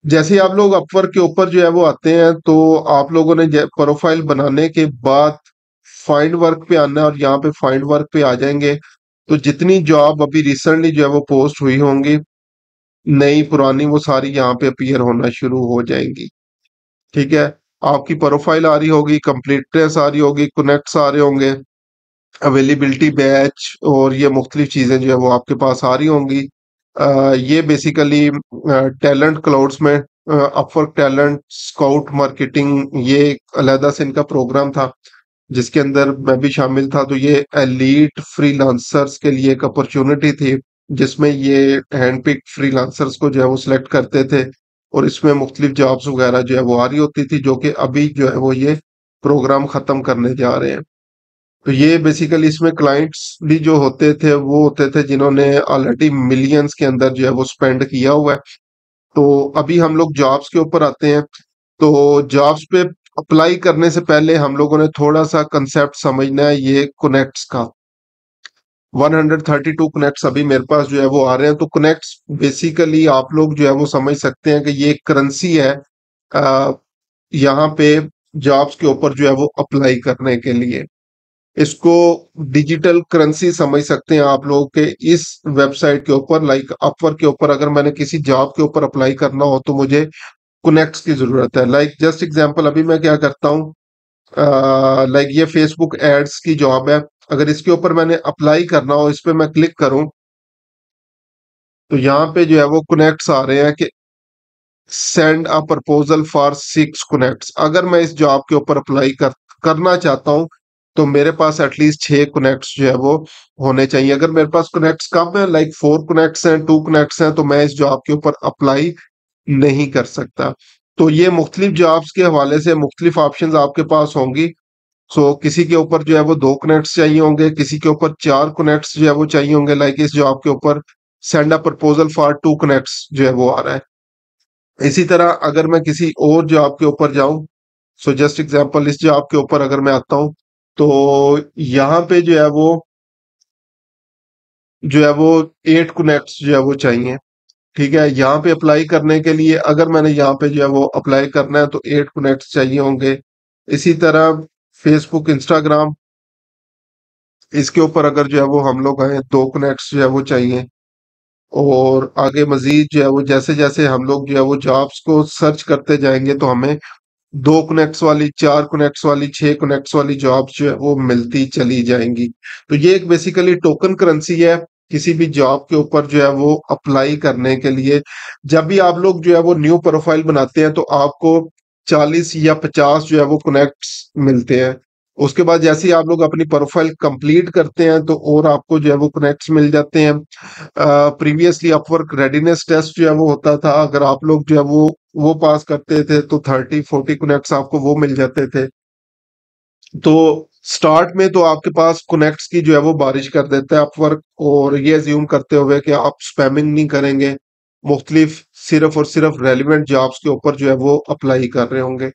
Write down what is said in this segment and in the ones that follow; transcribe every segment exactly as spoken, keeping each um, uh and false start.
जैसे ही आप लोग अपवर्क के ऊपर जो है वो आते हैं, तो आप लोगों ने प्रोफाइल बनाने के बाद फाइंड वर्क पे आना है, और यहाँ पे फाइंड वर्क पे आ जाएंगे तो जितनी जॉब अभी रिसेंटली जो है वो पोस्ट हुई होंगी, नई पुरानी, वो सारी यहाँ पे अपीयर होना शुरू हो जाएंगी। ठीक है, आपकी प्रोफाइल आ रही होगी, कंप्लीटनेस आ रही होगी, कनेक्ट्स आ रहे होंगे, अवेलेबिलिटी बैच, और ये मुख्तलिफ चीजें जो है वो आपके पास आ रही होंगी। अ, ये बेसिकली टैलेंट क्लाउड्स में अपवर्क टैलेंट स्काउट मार्केटिंग, ये एक अलहदा से इनका प्रोग्राम था जिसके अंदर मैं भी शामिल था। तो ये एलीट फ्रीलांसर्स के लिए एक अपॉर्चुनिटी थी, जिसमें ये हैंड पिक फ्रीलांसर्स को जो है वो सिलेक्ट करते थे, और इसमें मुख्तलिफ जॉब्स वगैरह जो है वो आ रही होती थी, जो कि अभी जो है वो ये प्रोग्राम खत्म करने जा रहे हैं। तो ये बेसिकली इसमें क्लाइंट्स भी जो होते थे वो होते थे जिन्होंने ऑलरेडी मिलियंस के अंदर जो है वो स्पेंड किया हुआ है। तो अभी हम लोग जॉब्स के ऊपर आते हैं। तो जॉब्स पे अप्लाई करने से पहले हम लोगों ने थोड़ा सा कंसेप्ट समझना है ये कनेक्ट्स का। One hundred thirty two connects अभी मेरे पास जो है वो आ रहे हैं। तो कनेक्ट्स बेसिकली आप लोग जो है वो समझ सकते हैं कि ये एक करेंसी है अ, यहाँ पे जॉब्स के ऊपर जो है वो अप्लाई करने के लिए। इसको डिजिटल करेंसी समझ सकते हैं आप लोग के इस वेबसाइट के ऊपर, लाइक अपवर्क के ऊपर अगर मैंने किसी जॉब के ऊपर अप्लाई करना हो तो मुझे कनेक्ट्स की जरूरत है। लाइक जस्ट एग्जांपल, अभी मैं क्या करता हूँ, लाइक ये फेसबुक एड्स की जॉब है, अगर इसके ऊपर मैंने अप्लाई करना हो, इस पे मैं क्लिक करूं तो यहाँ पे जो है वो कनेक्ट्स आ रहे हैं कि send a proposal for six connects. अगर मैं इस जॉब के ऊपर अप्लाई कर करना चाहता हूँ तो मेरे पास एटलीस्ट छह कनेक्ट्स जो है वो होने चाहिए। अगर मेरे पास कनेक्ट्स कम है, लाइक फोर कनेक्ट्स हैं, टू कनेक्ट्स हैं, तो मैं इस जॉब के ऊपर अप्लाई नहीं कर सकता। तो ये मुख्तलिफ जॉब्स के हवाले से मुख्तलिफ ऑप्शंस आपके पास होंगी। सो किसी के ऊपर जो है वो दो कनेक्ट्स चाहिए होंगे, किसी के ऊपर चार कनेक्ट्स जो है वो चाहिए होंगे। लाइक इस जॉब के ऊपर send a proposal for two connects जो है वो आ रहा है। इसी तरह अगर मैं किसी और जॉब के ऊपर जाऊं, सो जस्ट एग्जांपल इस जॉब के ऊपर अगर मैं आता हूं तो यहाँ पे जो है वो जो है वो एट कनेक्ट्स जो है वो चाहिए। ठीक है, यहाँ पे अप्लाई करने के लिए अगर मैंने यहाँ पे जो है वो अप्लाई करना है तो एट कनेक्ट्स चाहिए होंगे। इसी तरह फेसबुक इंस्टाग्राम, इसके ऊपर अगर जो है वो हम लोग आए, दो कनेक्ट्स जो है वो चाहिए। और आगे मजीद जो है वो जैसे जैसे हम लोग जो है वो जॉब्स को सर्च करते जाएंगे तो हमें दो कनेक्ट्स वाली, चार कनेक्ट्स वाली, छह कनेक्ट्स वाली जॉब्स जो है वो मिलती चली जाएंगी। तो ये एक बेसिकली टोकन करेंसी है किसी भी जॉब के ऊपर जो है वो अप्लाई करने के लिए। जब भी आप लोग जो है वो न्यू प्रोफाइल बनाते हैं तो आपको चालीस या पचास जो है वो कनेक्ट्स मिलते हैं। उसके बाद जैसे ही आप लोग अपनी प्रोफाइल कंप्लीट करते हैं तो और आपको जो है वो कनेक्ट्स मिल जाते हैं। प्रीवियसली अपवर्क रेडीनेस टेस्ट जो है वो होता था, अगर आप लोग जो है वो वो पास करते थे तो थर्टी फोर्टी कनेक्ट्स आपको वो मिल जाते थे। तो स्टार्ट में तो आपके पास कनेक्ट्स की जो है वो बारिश कर देता है अपवर्क, और ये अज्यूम करते हुए कि आप स्पैमिंग नहीं करेंगे, मुख्तलिफ सिर्फ और सिर्फ रेलिवेंट जॉब्स के ऊपर जो है वो अप्लाई कर रहे होंगे।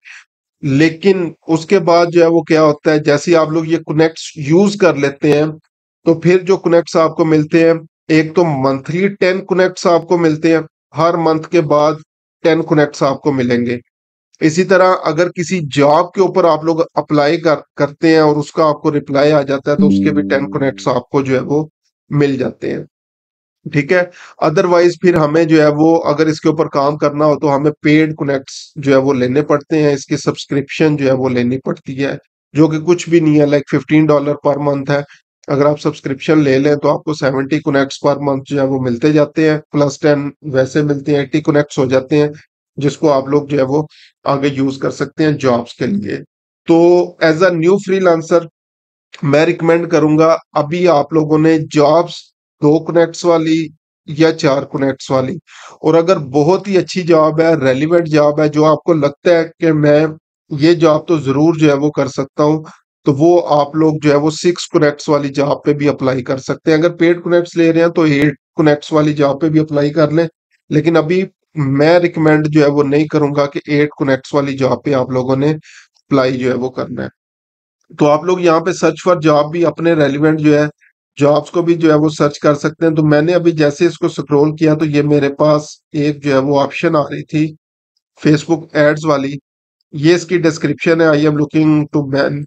लेकिन उसके बाद जो है वो क्या होता है, जैसे ही आप लोग ये कनेक्ट्स यूज कर लेते हैं तो फिर जो कनेक्ट्स आपको मिलते हैं, एक तो मंथली टेन कनेक्ट्स आपको मिलते हैं, हर मंथ के बाद टेन कनेक्ट्स आपको मिलेंगे। इसी तरह अगर किसी जॉब के ऊपर आप लोग अप्लाई कर करते हैं और उसका आपको रिप्लाई आ जाता है तो उसके भी टेन कनेक्ट्स आपको जो है वो मिल जाते हैं। ठीक है, अदरवाइज फिर हमें जो है वो अगर इसके ऊपर काम करना हो तो हमें पेड कनेक्ट्स जो है वो लेने पड़ते हैं, इसकी सब्सक्रिप्शन जो है वो लेनी पड़ती है, जो कि कुछ भी नहीं है, like fifteen dollar per month है। अगर आप सब्सक्रिप्शन ले लें तो आपको सेवेंटी कनेक्ट्स पर मंथ जो है वो मिलते जाते हैं, प्लस टेन वैसे मिलते हैं, एट्टी कनेक्ट्स हो जाते हैं, जिसको आप लोग जो है वो आगे यूज कर सकते हैं जॉब्स के लिए। तो एज अ न्यू फ्रीलांसर मैं रिकमेंड करूंगा, अभी आप लोगों ने जॉब्स दो कनेक्ट्स वाली या चार कनेक्ट्स वाली, और अगर बहुत ही अच्छी जॉब है, रेलिवेंट जॉब है, जो आपको लगता है कि मैं ये जॉब तो जरूर जो है वो कर सकता हूँ, तो वो आप लोग जो है वो सिक्स कनेक्ट्स वाली जॉब पे भी अप्लाई कर सकते हैं। अगर पेड कनेक्ट्स ले रहे हैं तो एट कनेक्ट्स वाली जॉब पे भी अप्लाई कर लें। लेकिन अभी मैं रिकमेंड जो है वो नहीं करूंगा कि एट कनेक्ट्स वाली जॉब पे आप लोगों ने अप्लाई जो है वो करना है। तो आप लोग यहाँ पे सर्च फॉर जॉब भी अपने रेलिवेंट जो है जॉब्स को भी जो है वो सर्च कर सकते हैं। तो मैंने अभी जैसे इसको स्क्रॉल किया तो ये मेरे पास एक जो है वो ऑप्शन आ रही थी फेसबुक एड्स वाली, ये इसकी डिस्क्रिप्शन है। I am looking to man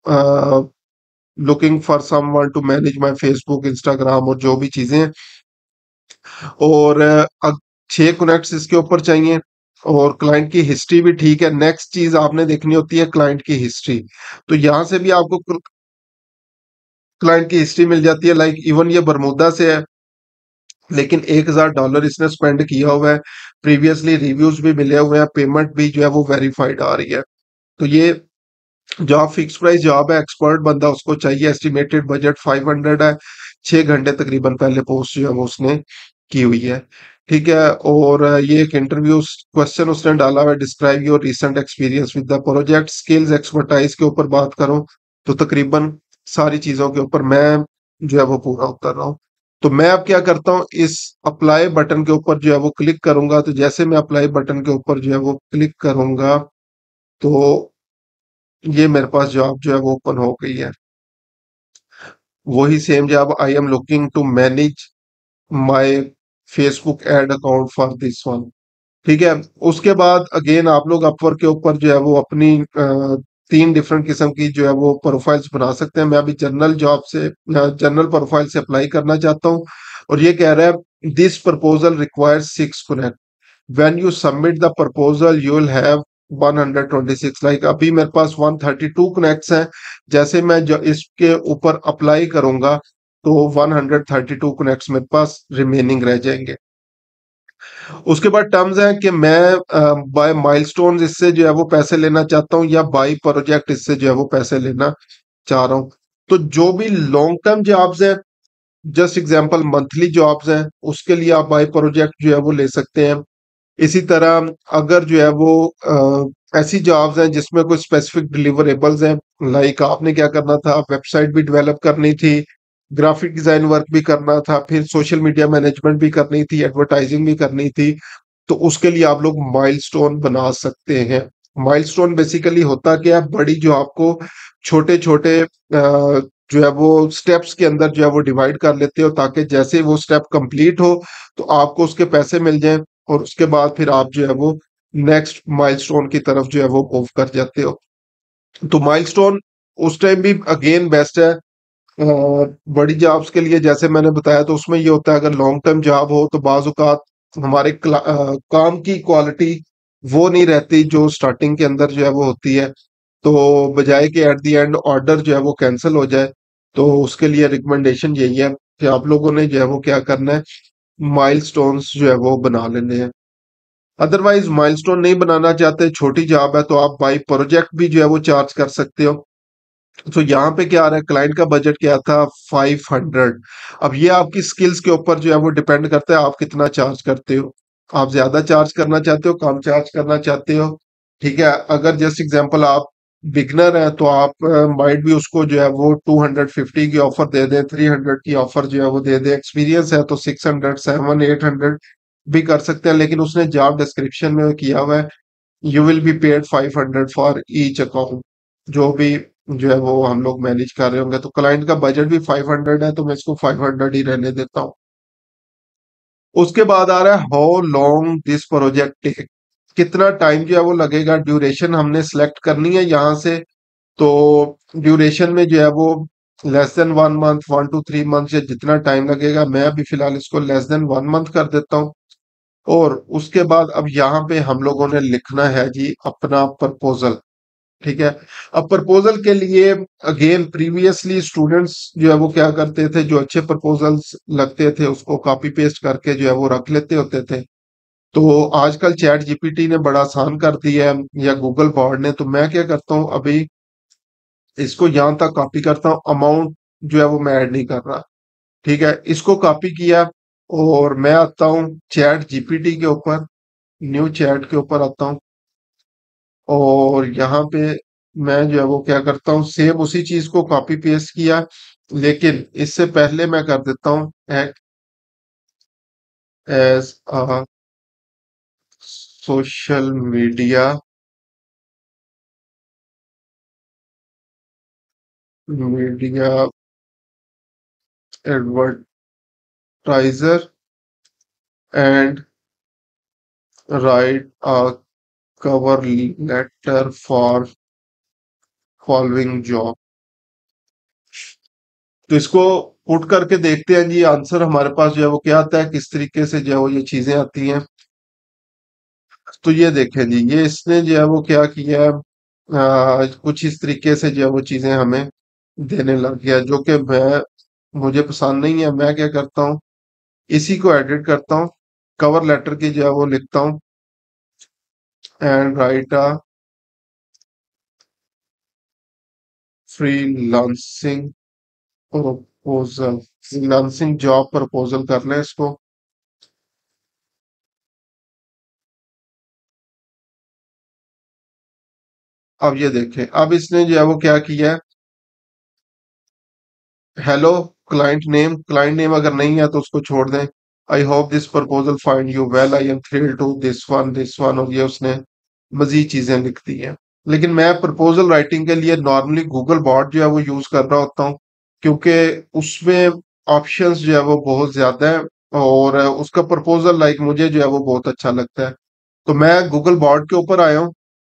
looking for someone to manage my Facebook, Instagram और जो भी चीजें हैं। और अ, छह कनेक्ट्स इसके ऊपर चाहिए, और क्लाइंट की हिस्ट्री भी ठीक है। नेक्स्ट चीज आपने देखनी होती है क्लाइंट की हिस्ट्री। तो यहां से भी आपको क्लाइंट की हिस्ट्री मिल जाती है। लाइक इवन ये बरमूदा से है, लेकिन एक हजार डॉलर इसने स्पेंड किया हुआ है, प्रीवियसली रिव्यूज भी मिले हुए हैं, पेमेंट भी जो है वो वेरीफाइड आ रही है। तो ये जॉब फिक्स प्राइस जॉब है, एक्सपर्ट बंदा उसको चाहिए। एस्टिमेटेड बजट फाइव हंड्रेड है। छह घंटे तकरीबन पहले पोस्ट जो है वो उसने की हुई है। ठीक है। और अ, ये एक इंटरव्यू क्वेश्चन उसने डाला हुआ है, describe your recent experience with the project skills expertise के ऊपर बात करूं तो तकरीबन सारी चीजों के ऊपर मैं जो है वो पूरा उतर रहा हूँ। तो मैं अब क्या करता हूँ, इस अप्लाई बटन के ऊपर जो है वो क्लिक करूंगा। तो जैसे मैं अप्लाई बटन के ऊपर जो है वो क्लिक करूंगा, तो ये मेरे पास जॉब जो है वो ओपन हो गई है। वही same job, I am looking to manage my Facebook ad account for this one. ठीक है। उसके बाद अगेन आप लोग अपवर्क के ऊपर जो है वो अपनी अ, तीन डिफरेंट किस्म की जो है वो प्रोफाइल्स बना सकते हैं। मैं अभी जनरल जॉब से जनरल प्रोफाइल से अप्लाई करना चाहता हूँ। और ये कह रहा है this proposal requires six connect, when you submit the proposal you will have one hundred twenty six. Like अभी मेरे पास वन थर्टी टू कनेक्ट्स हैं। जैसे मैं जो इसके ऊपर अप्लाई करूंगा, तो one hundred thirty two connects मेरे पास रिमेनिंग रह जाएंगे। उसके बाद टर्म्स हैं कि मैं बाय माइलस्टोन्स इससे जो है वो पैसे लेना चाहता हूँ, या बाय प्रोजेक्ट इससे जो है वो पैसे लेना चाह रहा हूँ। तो जो भी लॉन्ग टर्म जॉब्स है, जस्ट एग्जांपल मंथली जॉब्स हैं, उसके लिए आप बाय प्रोजेक्ट जो है वो ले सकते हैं। इसी तरह अगर जो है वो अ, ऐसी जॉब्स हैं जिसमें कोई स्पेसिफिक डिलीवरेबल्स हैं, लाइक आपने क्या करना था, वेबसाइट भी डेवलप करनी थी, ग्राफिक डिजाइन वर्क भी करना था, फिर सोशल मीडिया मैनेजमेंट भी करनी थी, एडवर्टाइजिंग भी करनी थी, तो उसके लिए आप लोग माइलस्टोन बना सकते हैं। माइलस्टोन बेसिकली होता क्या है, बड़ी जो आपको छोटे छोटे जो है वो स्टेप्स के अंदर जो है वो डिवाइड कर लेते हो, ताकि जैसे वो स्टेप कंप्लीट हो तो आपको उसके पैसे मिल जाएं, और उसके बाद फिर आप जो है वो नेक्स्ट माइलस्टोन की तरफ जो है वो मूव कर जाते हो। तो माइलस्टोन उस टाइम भी अगेन बेस्ट है अ, बड़ी जॉब्स के लिए। जैसे मैंने बताया, तो उसमें ये होता है अगर लॉन्ग टर्म जॉब हो तो बाज औकात हमारे क्ला- अ, काम की क्वालिटी वो नहीं रहती जो स्टार्टिंग के अंदर जो है वो होती है। तो बजाय कि एट द एंड ऑर्डर जो है वो कैंसिल हो जाए, तो उसके लिए रिकमेंडेशन यही है कि आप लोगों ने जो है वो क्या करना है, माइलस्टोन्स जो है वो बना लेने हैं। अदरवाइज माइलस्टोन नहीं बनाना चाहते, छोटी जॉब है, तो आप बाई प्रोजेक्ट भी जो है वो चार्ज कर सकते हो। तो यहाँ पे क्या आ रहा है, क्लाइंट का बजट क्या था, फाइव हंड्रेड। अब ये आपकी स्किल्स के ऊपर जो है वो डिपेंड करता है आप कितना चार्ज करते हो। आप ज्यादा चार्ज करना चाहते हो, कम चार्ज करना चाहते हो। ठीक है। अगर जस्ट एग्जांपल आप बिगनर है, तो आप माइट भी उसको जो है वो टू हंड्रेड फिफ्टी की ऑफर दे दें, थ्री हंड्रेड की ऑफर जो है वो दे दें। एक्सपीरियंस है तो six hundred seven eight hundred भी कर सकते हैं। लेकिन उसने जॉब डिस्क्रिप्शन में किया हुआ है, you will be paid five hundred for each account, जो भी जो है वो हम लोग मैनेज कर रहे होंगे। तो क्लाइंट का बजट भी फाइव हंड्रेड है, तो मैं इसको फाइव हंड्रेड ही रहने देता हूँ। उसके बाद आ रहा है how long this project take, कितना टाइम जो है वो लगेगा। ड्यूरेशन हमने सेलेक्ट करनी है यहाँ से। तो ड्यूरेशन में जो है वो less than one month, one two three month या जितना टाइम लगेगा, मैं अभी फिलहाल इसको लेस देन वन मंथ कर देता हूँ। और उसके बाद अब यहाँ पे हम लोगों ने लिखना है जी अपना प्रपोजल। ठीक है। अब प्रपोजल के लिए अगेन प्रीवियसली स्टूडेंट्स जो है वो क्या करते थे, जो अच्छे प्रपोजल्स लगते थे उसको कॉपी पेस्ट करके जो है वो रख लेते होते थे। तो आजकल चैट जीपीटी ने बड़ा आसान कर दिया है, या गूगल बॉर्ड ने। तो मैं क्या करता हूँ, अभी इसको यहां तक कॉपी करता हूँ, अमाउंट जो है वो मैं ऐड नहीं कर रहा। ठीक है। इसको कॉपी किया, और मैं आता हूँ चैट जीपीटी के ऊपर, न्यू चैट के ऊपर आता हूँ, और यहाँ पे मैं जो है वो क्या करता हूँ, सेम उसी चीज को कॉपी पेस्ट किया, लेकिन इससे पहले मैं कर देता हूँ act as a social media media advertiser and write cover letter for following job. तो इसको पुट करके देखते हैं जी, आंसर हमारे पास जो है वो क्या आता है, किस तरीके से जो है वो ये चीजें आती हैं। तो ये देखें जी, ये इसने जो है वो क्या किया है, आ, कुछ इस तरीके से जो है वो चीजें हमें देने लग गया, जो कि मैं मुझे पसंद नहीं है। मैं क्या करता हूँ, इसी को एडिट करता हूँ, कवर लेटर की जो है वो लिखता हूँ, and write a freelancing proposal. Freelancing job proposal कर लें इसको। अब ये देखें, अब इसने जो है वो क्या किया है, hello client name, client name अगर नहीं है तो उसको छोड़ दें। I hope this proposal find you well, I am thrilled to this one this one, और ये उसने मजीद चीजें लिख दी हैं। लेकिन मैं प्रपोजल राइटिंग के लिए नॉर्मली गूगल बॉट जो है वो यूज कर रहा होता हूँ, क्योंकि उसमें ऑप्शंस जो है वो बहुत ज्यादा है, और उसका प्रपोजल लाइक मुझे जो है वो बहुत अच्छा लगता है। तो मैं गूगल बॉट के ऊपर आया हूँ,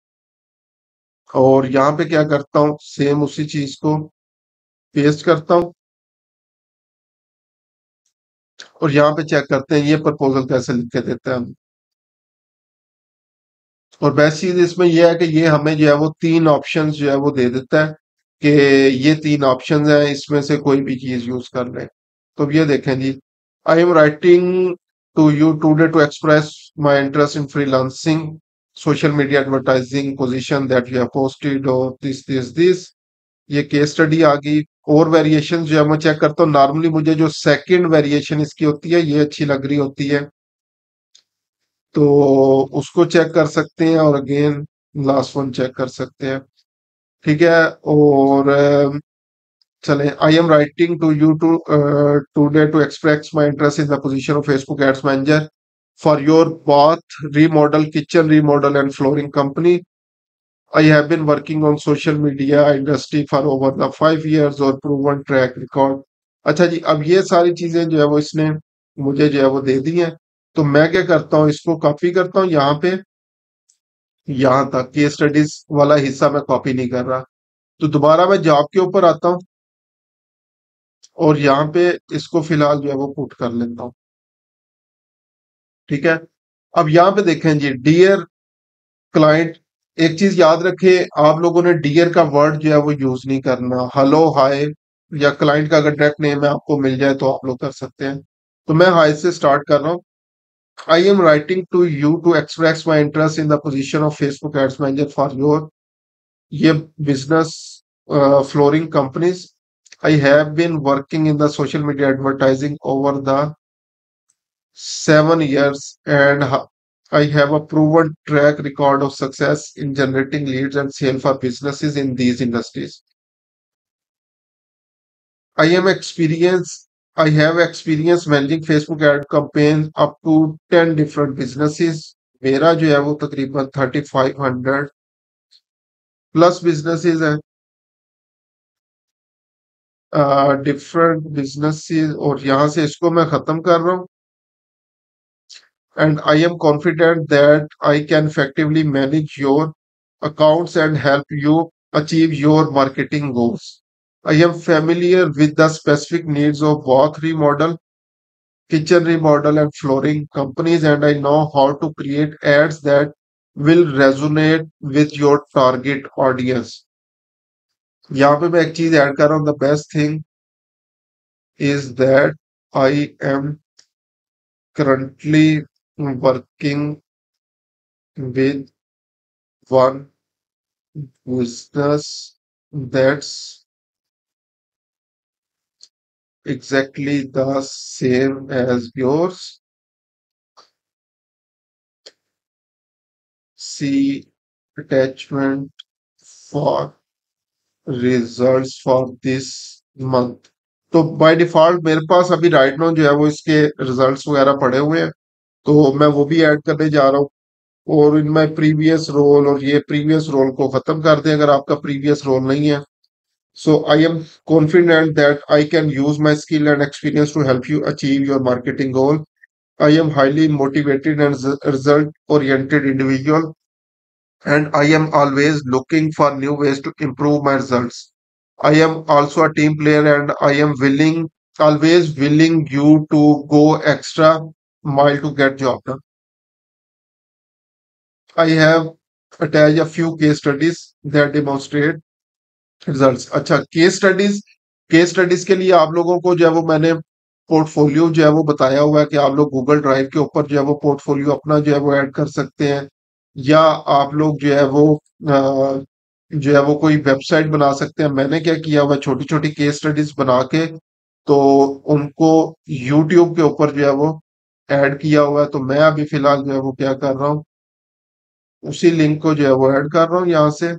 और यहाँ पे क्या करता हूँ, सेम उसी चीज को पेस्ट करता हूँ, और यहाँ पे चेक करते हैं ये प्रपोजल कैसे लिख के देता है। और बेस्ट चीज इसमें यह है कि ये हमें जो है वो तीन ऑप्शंस जो है वो दे देता है, कि ये तीन ऑप्शंस हैं, इसमें से कोई भी चीज यूज कर लें। तो अब ये देखें जी, I am writing to you today to express my interest in freelancing social media advertising position that you have posted और दिस दिस दिस। ये केस स्टडी आ गई। और वेरिएशन जो है मैं चेक करता हूँ, नॉर्मली मुझे जो सेकंड वेरिएशन इसकी होती है ये अच्छी लग रही होती है, तो उसको चेक कर सकते हैं, और अगेन लास्ट वन चेक कर सकते हैं। ठीक है। और अ, चलें, I am writing to you to today to express my interest in the position of Facebook ads manager for your bath remodel kitchen remodel and flooring company. I have been working on social media industry for over the five years और proven track record। अच्छा जी, अब ये सारी चीजें जो है वो इसने मुझे जो है वो दे दी हैं। तो मैं क्या करता हूँ, इसको कॉपी करता हूँ यहाँ पे, यहाँ तक केस स्टडीज वाला हिस्सा मैं कॉपी नहीं कर रहा। तो दोबारा मैं जॉब के ऊपर आता हूँ, और यहाँ पे इसको फिलहाल जो है वो पुट कर लेता हूँ। ठीक है। अब यहाँ पे देखें जी, डियर क्लाइंट, एक चीज याद रखें, आप लोगों ने डियर का वर्ड जो है वो यूज नहीं करना। हेलो हाय, या क्लाइंट का अगर डायरेक्ट नेम है आपको मिल जाए तो आप लोग कर सकते हैं। तो मैं हाय से स्टार्ट कर रहा हूँ। I am writing to you to express my interest in the position of Facebook ads manager for your ये business flooring companies. I have been working in the social media advertising over the seven years, and ha- I have a proven track record of success in generating leads and sale for businesses in these industries. I am experienced. I have experience managing Facebook ad campaigns up to ten different businesses। मेरा जो है वो तकरीबन thirty five hundred plus businesses हैं, different businesses, और यहाँ से इसको मैं खत्म कर रहा हूँ। And I am confident that I can effectively manage your accounts and help you achieve your marketing goals. I am familiar with the specific needs of bath remodel, kitchen remodel, and flooring companies, and I know how to create ads that will resonate with your target audience। यहाँ पे मैं एक चीज add कर रहा हूँ, the best thing is that I am currently working with one business that's exactly the same as yours. See attachment for results for this month। तो by default मेरे पास अभी राइट नाउ जो है वो इसके रिजल्ट्स वगैरह पड़े हुए हैं, तो मैं वो भी ऐड करने जा रहा हूँ। और इन माई प्रीवियस रोल, और ये प्रीवियस रोल को खत्म कर दें अगर आपका प्रीवियस रोल नहीं है। So I am confident that I can use my skill and experience to help you achieve your marketing goal। I am highly motivated and result oriented individual and I am always looking for new ways to improve my results. I am also a team player and I am willing, always willing you to go extra mile to get job done. I have attached a few case studies that demonstrate results अच्छा case studies case studies के लिए आप लोगों को जो है वो मैंने पोर्टफोलियो जो है वो बताया हुआ है कि आप लोग गूगल ड्राइव के ऊपर जो है वो पोर्टफोलियो अपना जो है वो ऐड कर सकते हैं या आप लोग जो है वो अ, जो है वो कोई वेबसाइट बना सकते हैं मैंने क्या किया हुआ छोटी छोटी केस स्टडीज बना के तो उनको यूट्यूब के ऊपर जो है वो ऐड किया हुआ है तो मैं अभी फिलहाल जो है वो क्या कर रहा हूँ उसी लिंक को जो है वो ऐड कर रहा हूँ यहाँ से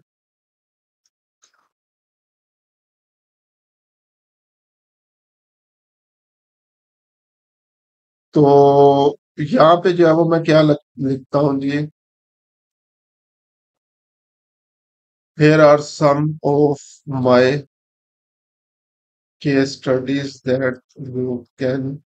तो यहाँ पे जो है वो मैं क्या लग- लिखता हूँ जी here are some of my case studies that you can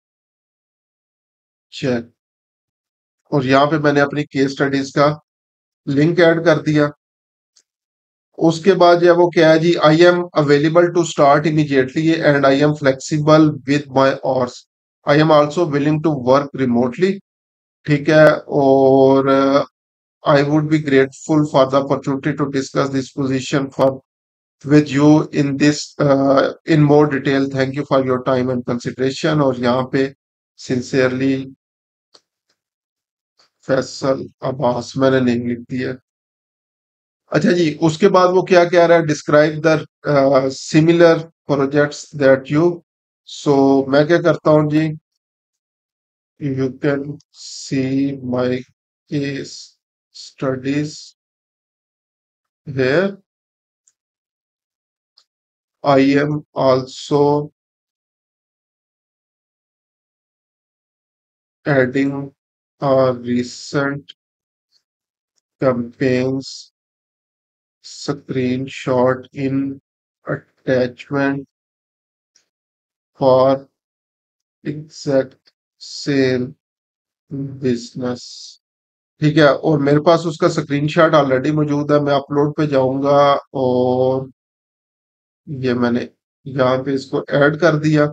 check और यहाँ पे मैंने अपनी केस स्टडीज का लिंक ऐड कर दिया उसके बाद जो है वो क्या है जी I am available to start immediately and I am flexible with my hours I am also willing to work remotely ठीक है और I would be grateful for the opportunity to discuss this position for with you in this uh, in more detail. Thank you for your time and consideration. और यहाँ पे sincerely Faisal Abbas मैंने name लिख दिया अच्छा जी उसके बाद वो क्या कह रहा है describe the similar projects that you so मैं क्या करता हूँ जी you can see my case studies here I am also adding a recent campaigns screenshot in attachment for exact same business ठीक है और मेरे पास उसका स्क्रीनशॉट ऑलरेडी मौजूद है मैं अपलोड पे जाऊंगा और ये मैंने यहाँ पे इसको ऐड कर दिया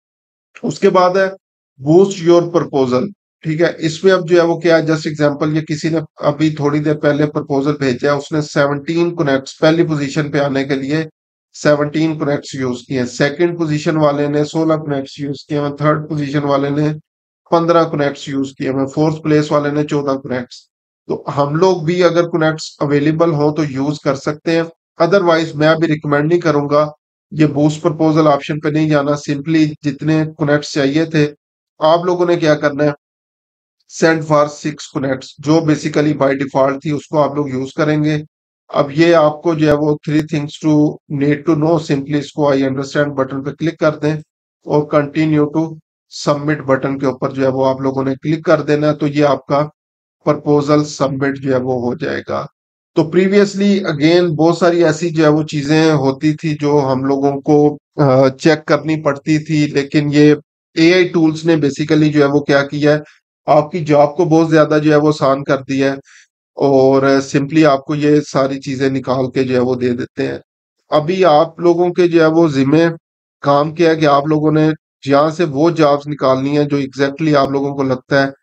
उसके बाद है बूस्ट योर प्रपोजल ठीक है इसमें अब जो है वो क्या है जस्ट एग्जांपल ये किसी ने अभी थोड़ी देर पहले प्रपोजल भेजा है उसने सेवनटीन कनेक्ट्स पहली पोजीशन पे आने के लिए सेवनटीन कनेक्ट्स यूज किए सेकंड पोजीशन वाले ने सोलह कनेक्ट्स यूज किए हैं थर्ड पोजीशन वाले ने पंद्रह कनेक्ट्स यूज किए हैं फोर्थ प्लेस वाले ने चौदह कनेक्ट्स तो हम लोग भी अगर कनेक्ट्स अवेलेबल हो तो यूज कर सकते हैं अदरवाइज मैं अभी रिकमेंड नहीं करूंगा ये बूस्ट प्रपोजल ऑप्शन पे नहीं जाना सिंपली जितने कनेक्ट्स चाहिए थे आप लोगों ने क्या करना है सेंड फॉर सिक्स कनेक्ट्स जो बेसिकली बाय डिफॉल्ट थी उसको आप लोग यूज करेंगे अब ये आपको जो है वो three things to need to know simply इसको आई अंडरस्टैंड बटन पे क्लिक कर दें और कंटिन्यू टू सबमिट बटन के ऊपर जो है वो आप लोगों ने क्लिक कर देना है तो ये आपका प्रपोजल सबमिट जो है वो हो जाएगा तो प्रीवियसली अगेन बहुत सारी ऐसी जो है वो चीजें होती थी जो हम लोगों को चेक करनी पड़ती थी लेकिन ये एआई टूल्स ने बेसिकली जो है वो क्या किया है आपकी जॉब को बहुत ज्यादा जो है वो आसान कर दिया है और सिंपली आपको ये सारी चीजें निकाल के जो है वो दे देते हैं अभी आप लोगों के जो है वो जिम्मे काम किया है कि आप लोगों ने जहाँ से वो जॉब्स निकालनी है जो एग्जैक्टली exactly आप लोगों को लगता है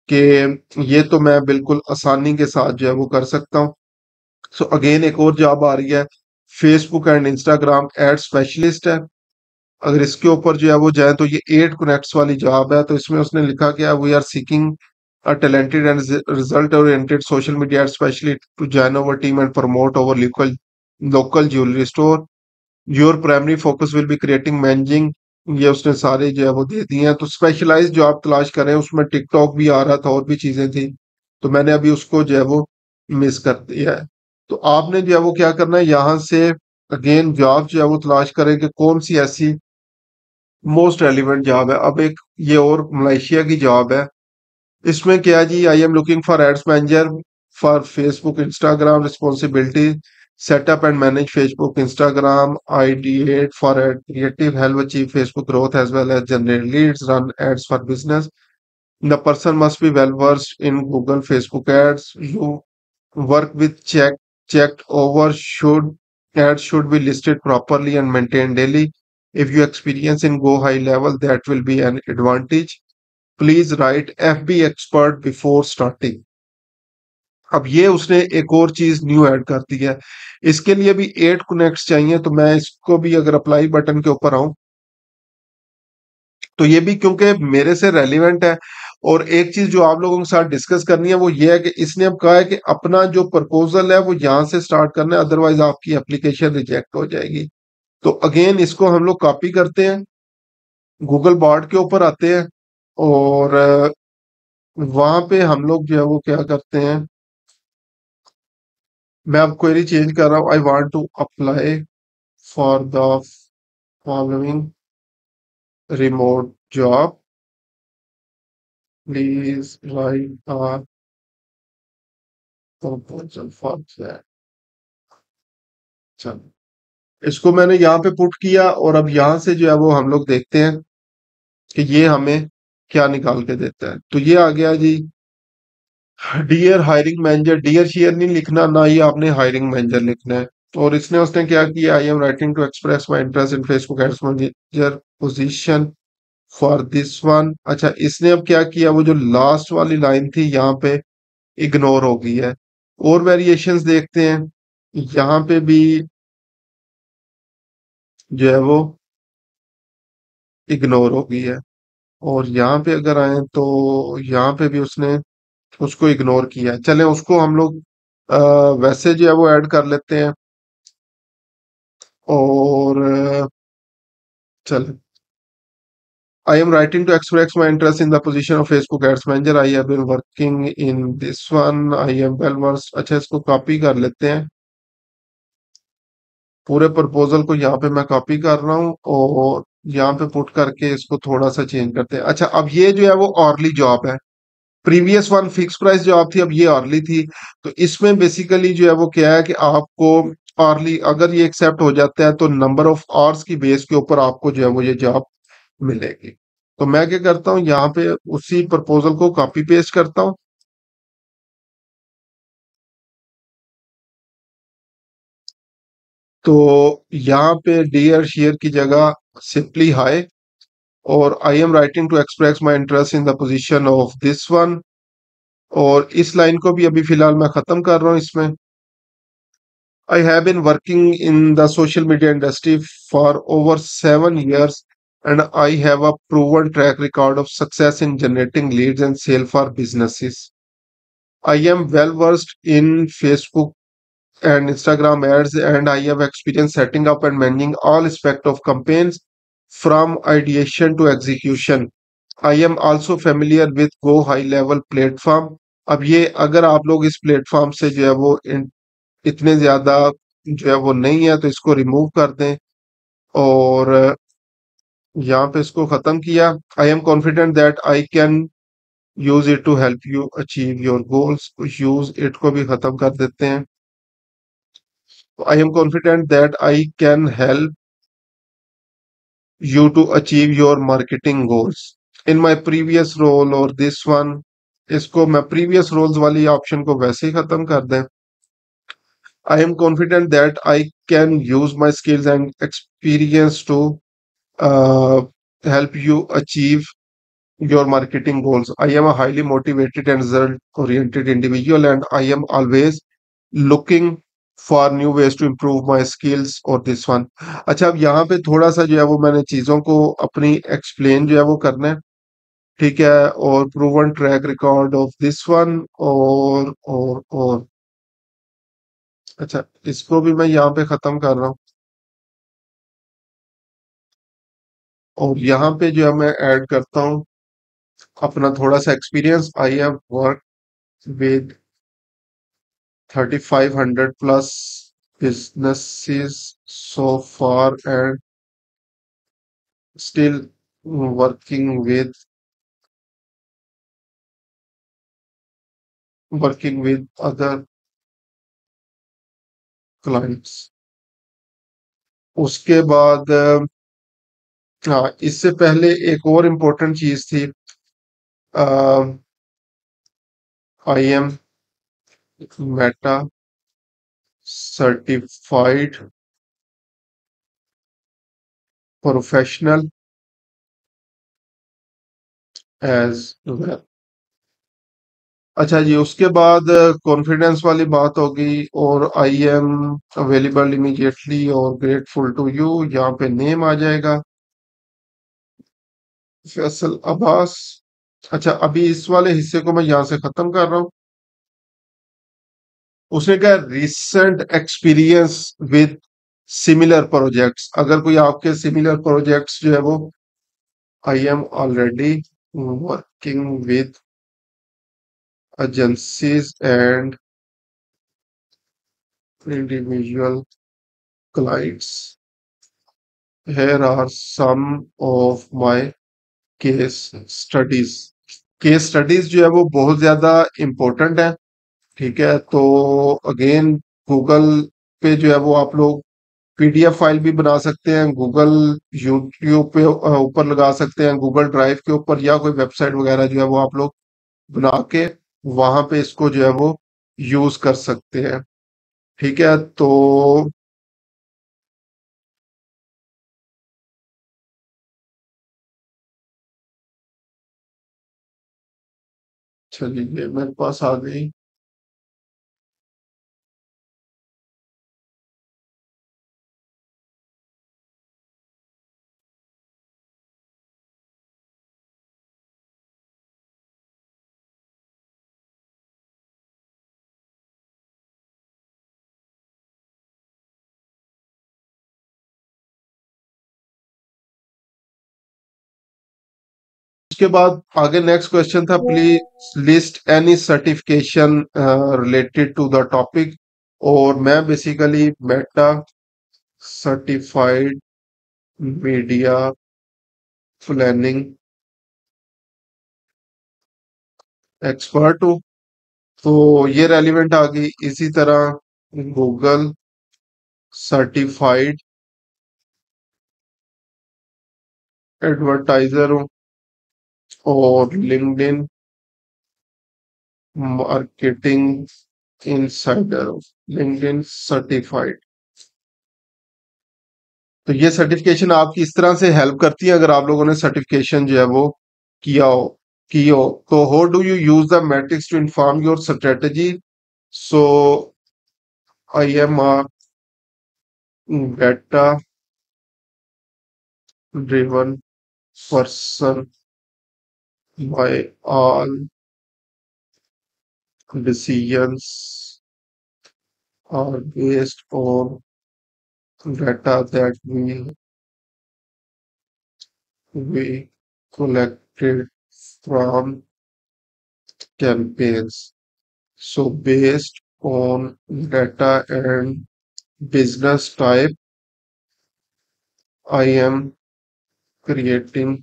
कि ये तो मैं बिल्कुल आसानी के साथ जो है वो कर सकता हूँ सो अगेन एक और जॉब आ रही है Facebook and Instagram ad specialist है अगर इसके ऊपर जो है वो जाए तो ये एट कनेक्ट्स वाली जॉब है तो इसमें उसने लिखा क्या we are seeking a talented and result oriented social media specialist to join our team and promote our local local jewellery store your primary focus will be creating managing ये उसने सारे जो है वो दे दिए हैं तो स्पेशलाइज जो आप तलाश करें उसमें टिकटॉक भी आ रहा था और भी चीजें थी तो मैंने अभी उसको जो है वो मिस कर दिया है तो आपने जो है वो क्या करना है यहाँ से अगेन जॉब जो है वो तलाश करें कि कौन सी ऐसी मोस्ट रेलिवेंट जॉब है अब एक ये और मलेशिया की जॉब है इसमें क्या है जी I am looking for ads manager for Facebook Instagram responsibility setup and manage Facebook Instagram ideate for ad creative help achieve Facebook growth as well as generate leads run ads for business the person must be well versed in Google Facebook ads. You work with check checked over should ads should be listed properly and maintained daily. If you experience in go high level, that will be an advantage. Please write F B expert before starting. अब ये उसने एक और चीज new add कर दी है। इसके लिए भी एट कनेक्ट्स चाहिए, तो मैं इसको भी अगर अप्लाई बटन के ऊपर आऊं तो ये भी क्योंकि मेरे से रेलिवेंट है। और एक चीज जो आप लोगों के साथ डिस्कस करनी है वो ये है कि इसने अब कहा है कि अपना जो प्रपोजल है वो यहां से स्टार्ट करना है, अदरवाइज आपकी एप्लीकेशन रिजेक्ट हो जाएगी। तो अगेन इसको हम लोग कॉपी करते हैं, गूगल बॉट के ऊपर आते हैं और वहां पे हम लोग जो है वो क्या करते हैं, मैं अब क्वेरी चेंज कर रहा हूँ। I want to apply for the following remote job, please write a proposal for that. चलो, इसको मैंने यहाँ पे पुट किया और अब यहाँ से जो है वो हम लोग देखते हैं कि ये हमें क्या निकाल के देता है। तो ये आ गया जी, dear hiring manager. Dear sir नहीं लिखना, ना ही आपने हायरिंग मैनेजर लिखना है। और इसने उसने क्या किया, I am writing to express my interest in Facebook ads manager position for this one. अच्छा, इसने अब क्या किया, वो जो लास्ट वाली लाइन थी यहाँ पे इग्नोर हो गई है। और वेरिएशंस देखते हैं, यहाँ पे भी जो है वो इग्नोर हो गई है। और यहाँ पे अगर आए तो यहाँ पे भी उसने उसको इग्नोर किया है। चलें उसको हम लोग अ, वैसे जो है वो ऐड कर लेते हैं। और अ, चलें, I am writing to express my interest in the position of Facebook ads manager, I have been working in this one, I am well versed. अच्छा, इसको कॉपी कर लेते हैं, पूरे प्रपोजल को यहाँ पे मैं कॉपी कर रहा हूँ और यहाँ पे पुट करके इसको थोड़ा सा चेंज करते हैं। अच्छा, अब ये जो है वो ऑरली जॉब है, previous one fix price job थी, अब ये अर्ली थी। तो इसमें बेसिकली जो है वो क्या है कि आपको अर्ली अगर ये एक्सेप्ट हो जाता है तो नंबर ऑफ आवर्स की बेस के ऊपर आपको जो है वो ये जॉब मिलेगी। तो मैं क्या करता हूँ, यहाँ पे उसी प्रपोजल को कॉपी पेस्ट करता हूँ। तो यहाँ पे डियर शेयर की जगह सिंपली हाई, और I am writing to express my interest in the position of this one. और इस लाइन को भी अभी फिलहाल मैं खत्म कर रहा हूँ इसमें। I have been working in the social media industry for over seven years, and I have a proven track record of success in generating leads and sale for businesses. I am well versed in Facebook and Instagram ads, and I have experience setting up and managing all aspects of campaigns from ideation to execution. I am also familiar with Go High Level platform. अब ये अगर आप लोग इस platform से जो है वो इतने ज्यादा जो है वो नहीं है तो इसको रिमूव कर दें। और यहाँ पे इसको खत्म किया। I am confident that I can use it to help you achieve your goals, use it को भी खत्म कर देते हैं। I am confident that I can help you to achieve your marketing goals in my previous role और this one. इसको मैं previous roles वाली ऑप्शन को वैसे ही खत्म कर दें। I am confident that I can use my skills and experience to uh, help you achieve your marketing goals. I am a highly motivated and result oriented individual, and I am always looking for new ways to improve my skills or this one। अच्छा, अब यहाँ पे थोड़ा सा जो है वो मैंने चीजों को अपनी एक्सप्लेन जो है वो करना है। ठीक है, और proven track record of this one और और और अच्छा, इसको भी मैं यहाँ पे खत्म कर रहा हूँ। और यहाँ पे जो है मैं ऐड करता हूँ अपना थोड़ा सा experience. I have work with thirty-five hundred plus businesses so far and still working with working with other clients। उसके बाद अ, हाँ, इससे पहले एक और इम्पोर्टेंट चीज थी। I am Meta certified professional as well. अच्छा जी, उसके बाद कॉन्फिडेंस वाली बात होगी, और आई एम अवेलेबल इमीडिएटली और ग्रेटफुल टू यू, यहाँ पे नेम आ जाएगा फैसल अब्बास। अच्छा, अभी इस वाले हिस्से को मैं यहाँ से खत्म कर रहा हूँ। उसने कहा recent experience with similar projects, अगर कोई आपके सिमिलर प्रोजेक्ट्स जो है वो, I am already working with agencies and individual clients. Here are some of my case studies. Case studies जो है वो बहुत ज्यादा इम्पोर्टेंट है। ठीक है, तो अगेन गूगल पे जो है वो आप लोग पीडीएफ फाइल भी बना सकते हैं, गूगल यूट्यूब पे अ, ऊपर लगा सकते हैं, गूगल ड्राइव के ऊपर, या कोई वेबसाइट वगैरह जो है वो आप लोग बना के वहां पे इसको जो है वो यूज कर सकते हैं। ठीक है, तो चलिए मेरे पास आ गई। उसके बाद आगे नेक्स्ट क्वेश्चन था, please list any certification related to the topic, और मैं basically Meta certified media planning expert हूँ, तो ये रेलिवेंट आ गई। इसी तरह गूगल सर्टिफाइड एडवर्टाइजर हूँ, और लिंक्डइन मार्केटिंग इनसाइडर हूँ, लिंक्डइन सर्टिफाइड। तो ये सर्टिफिकेशन आपकी इस तरह से हेल्प करती है, अगर आप लोगों ने सर्टिफिकेशन जो है वो किया हो की हो। तो how do you use the matrix to inform your strategy? So I am a data driven person, my all decisions are based on data that we we collected from campaigns. So based on data and business type, I am creating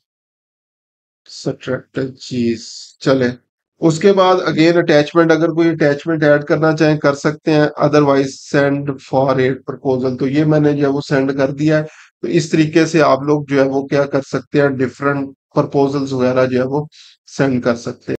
strategies. चले, उसके बाद again attachment, अगर कोई attachment add करना चाहें कर सकते हैं, otherwise send for ad proposal, तो ये मैंने जो है वो सेंड कर दिया है। तो इस तरीके से आप लोग जो है वो क्या कर सकते हैं, डिफरेंट प्रपोजल्स वगैरह जो है वो सेंड कर सकते हैं।